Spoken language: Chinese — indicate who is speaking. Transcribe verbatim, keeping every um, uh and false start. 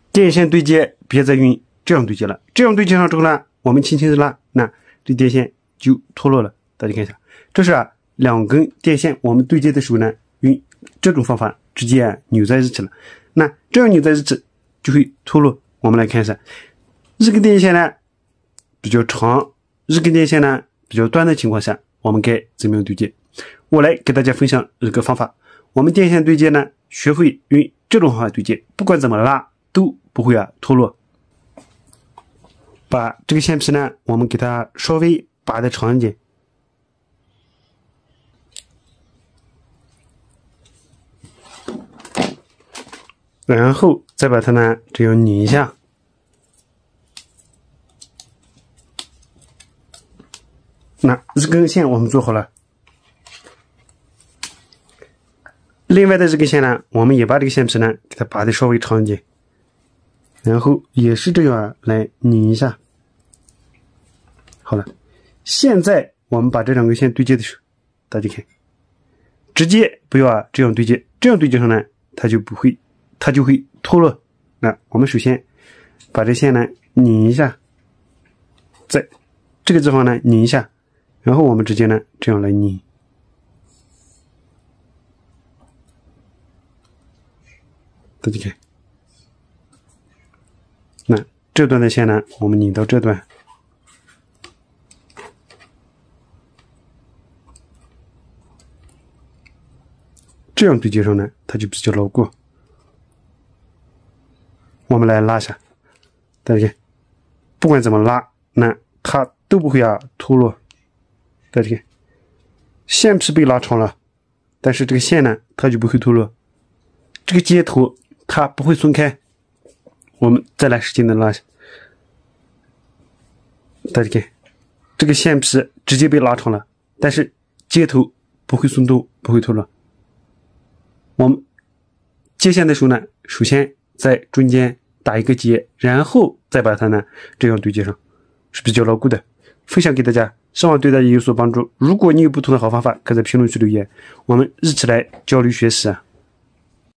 Speaker 1: 电线对接别再用这样对接了，这样对接上之后呢，我们轻轻的拉，那这电线就脱落了。大家看一下，这是啊两根电线我们对接的时候呢，用这种方法直接啊扭在一起了。那这样扭在一起就会脱落。我们来看一下，这根电线呢比较长，这根电线呢比较短的情况下，我们该怎么样对接？我来给大家分享一个方法。我们电线对接呢，学会用这种方法对接，不管怎么拉都不会啊脱落。把这个线皮呢，我们给它稍微拔的长一点，然后再把它呢这样拧一下。那这根线我们做好了，另外的这根线呢，我们也把这个线皮呢给它拔的稍微长一点，然后也是这样来拧一下。好了，现在我们把这两根线对接的时候，大家看，直接不要啊这样对接，这样对接上呢，它就不会，它就会脱落。那我们首先把这线呢拧一下，在这个地方呢拧一下。然后我们直接呢这样来拧，大家看，那这段的线呢，我们拧到这段，这样对接上呢，它就比较牢固。我们来拉一下，大家看，不管怎么拉，那它都不会啊脱落。大家看，线皮被拉长了，但是这个线呢，它就不会脱落。这个接头它不会松开。我们再来使劲的拉一下，大家看，这个线皮直接被拉长了，但是接头不会松动，不会脱落。我们接线的时候呢，首先在中间打一个结，然后再把它呢这样对接上，是比较牢固的。分享给大家，希望对大家有所帮助。如果你有不同的好方法，可以在评论区留言，我们一起来交流学习啊。